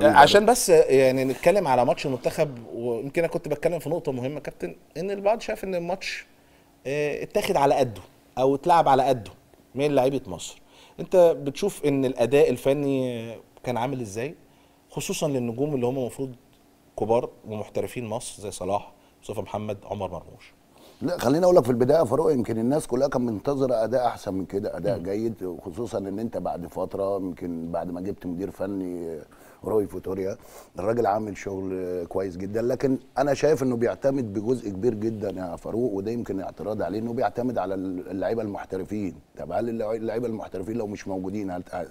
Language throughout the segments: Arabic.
حبيبي عشان بس يعني نتكلم على ماتش المنتخب، ويمكن انا كنت بتكلم في نقطه مهمه كابتن، ان البعض شايف ان الماتش اتاخد على قده او اتلعب على قده من لعيبه مصر. انت بتشوف ان الاداء الفني كان عامل ازاي، خصوصا للنجوم اللي هم المفروض كبار ومحترفين مصر زي صلاح، مصطفى محمد، عمر مرموش؟ لا خليني اقول لك في البدايه يا فاروق، يمكن الناس كلها كانت منتظره اداء احسن من كده، اداء جيد، خصوصا ان انت بعد فتره، يمكن بعد ما جبت مدير فني روي فوتوريا، الراجل عامل شغل كويس جدا. لكن انا شايف انه بيعتمد بجزء كبير جدا يا فاروق، وده يمكن اعتراض عليه، انه بيعتمد على اللعيبه المحترفين. طب هل اللعيبه المحترفين لو مش موجودين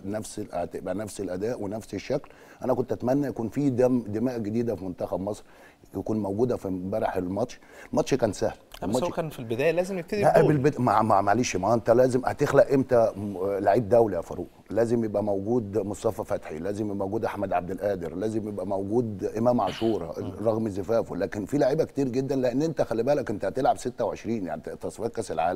هتبقى نفس الاداء ونفس الشكل؟ انا كنت اتمنى يكون في دماء جديده في منتخب مصر يكون موجوده في امبارح. الماتش كان سهل، بس هو كان في البدايه لازم يبتدي لا بدول. معلش، ما انت لازم هتخلق امتى لعيب دولي يا فاروق؟ لازم يبقى موجود مصطفى فتحي، لازم يبقى موجود احمد عبد القادر، لازم يبقى موجود امام عاشور رغم زفافه. لكن في لعيبه كتير جدا، لان انت خلي بالك انت هتلعب 26، يعني تصفيات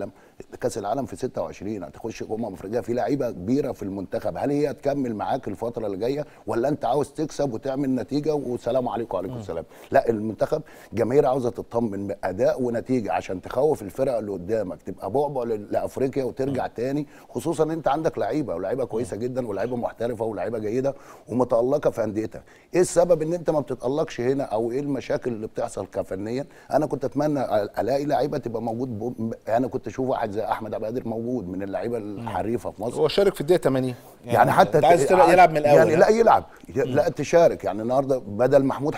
كاس العالم في 26، هتخش افريقيا، في لعيبه كبيره في المنتخب. هل هي هتكمل معاك الفتره اللي جايه، ولا انت عاوز تكسب وتعمل نتيجه والسلام عليكم وعليكم السلام؟ لا، المنتخب جماهير عاوزه تطمن باداء ونتيجه عشان تخوف الفرق اللي قدامك، تبقى بعبع لافريقيا وترجع تاني. خصوصا ان انت عندك لعيبه، ولاعيبه كويسه جدا، ولاعيبه محترفه، ولاعيبه جيده ومتالقه في انديتها. ايه السبب ان انت ما بتتالقش هنا، او ايه المشاكل اللي بتحصل كفنيا؟ انا كنت اتمنى الاقي لعيبه تبقى موجود. انا كنت اشوف واحد زي احمد عبد القادر موجود، من اللعيبه الحريفه في مصر. هو شارك في الدقيقه 80 يعني حتى انت عايز يلعب من الاول، يعني لا يلعب، لا تشارك. يعني النهارده بدل محمود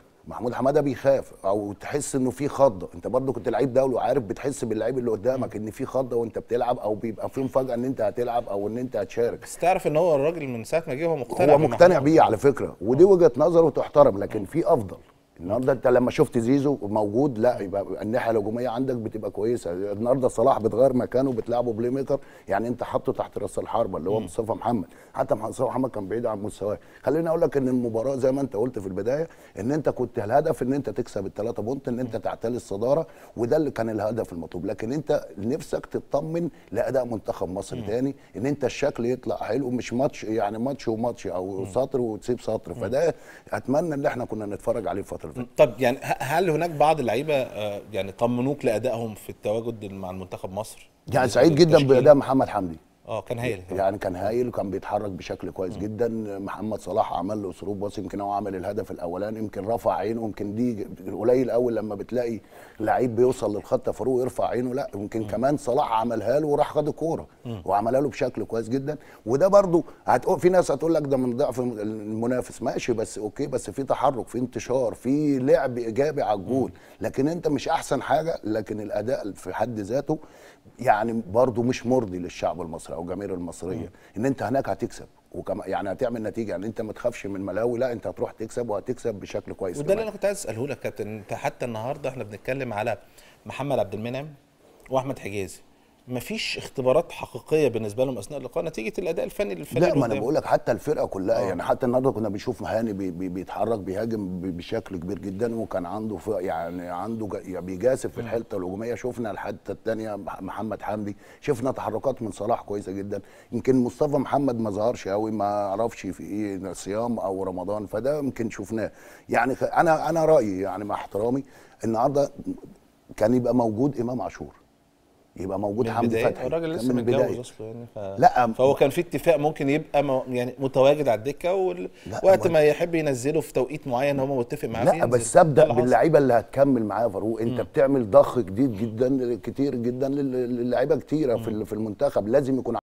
حماده بيخاف، او تحس انه في خضه. انت برضو كنت لعيب دولي وعارف، بتحس باللعيب اللي قدامك ان في خضه وانت بتلعب، او بيبقى في مفاجاه ان انت هتلعب او ان انت هتشارك. بس تعرف ان هو الراجل من ساعه ما جه هو مقتنع بيه على فكره، ودي وجهه نظره تحترم. لكن في افضل. النهارده انت لما شفت زيزو موجود، لا يبقى الناحيه الهجوميه عندك بتبقى كويسه. النهارده صلاح بتغير مكانه، بتلعبه بلاي ميكر، يعني انت حاطه تحت راس الحربه اللي هو مصطفى محمد. حتى مصطفى محمد كان بعيد عن مستواه. خليني اقول لك ان المباراه زي ما انت قلت في البدايه، ان انت كنت الهدف ان انت تكسب الثلاثه بونت، ان انت تعتلي الصداره، وده اللي كان الهدف المطلوب. لكن انت نفسك تطمن لاداء منتخب مصر تاني، ان انت الشكل يطلع حلو، مش ماتش يعني ماتش وماتش، او سطر وتسيب سطر. فده اتمنى ان احنا كنا نتفرج عليه الفتره دي. طب يعني هل هناك بعض اللعيبه يعني طمنوك لادائهم في التواجد مع المنتخب مصر؟ يعني سعيد جدا باداء محمد حمدي. كان هايل، يعني كان هايل، وكان بيتحرك بشكل كويس جدا. محمد صلاح عمل له اسلوب باص، يمكن هو عمل الهدف الاولاني، يمكن رفع عينه. يمكن دي قليل قوي لما بتلاقي لعيب بيوصل للخط فاروق يرفع عينه، لا يمكن كمان صلاح عملها له وراح خد الكوره وعملها له بشكل كويس جدا. وده برده في ناس هتقول لك ده من ضعف المنافس، ماشي، بس اوكي، بس في تحرك، في انتشار، في لعب ايجابي على الجول. لكن انت مش احسن حاجه، لكن الاداء في حد ذاته يعني برضه مش مرضي للشعب المصري او الجماهير المصريه. ان انت هناك هتكسب، وكما يعني هتعمل نتيجه، يعني انت ما تخافش من ملاوي، لا انت هتروح تكسب وهتكسب بشكل كويس. وده اللي انا كنت عايز اساله لك كابتن. انت حتى النهارده احنا بنتكلم على محمد عبد المنعم واحمد حجازي، مفيش اختبارات حقيقيه بالنسبه لهم اثناء اللقاء نتيجه الاداء الفني للفريق. لا، ما انا بقول لك حتى الفرقه كلها يعني حتى النهارده كنا بنشوف هاني بيتحرك بيهاجم بشكل كبير جدا، وكان عنده يعني بيجاسف في الحته الهجوميه. شفنا الحته الثانيه محمد حمدي، شفنا تحركات من صلاح كويسه جدا. يمكن مصطفى محمد ما ظهرش قوي، ما اعرفش في ايه، صيام او رمضان، فده يمكن شفناه. يعني انا رايي يعني مع احترامي، النهارده كان يبقى موجود امام عاشور، يبقى موجود حمدي فتحي. الراجل لسه متجوز اصلا يعني لا فهو كان في اتفاق ممكن يبقى يعني متواجد على الدكه، وقت ما يحب ينزله في توقيت معين هو متفق معاه. لا بس ابدا باللعيبه اللي هتكمل معاه يا فاروق. انت بتعمل ضخ جديد جدا كتير جدا للعيبه كتيره في المنتخب، لازم يكون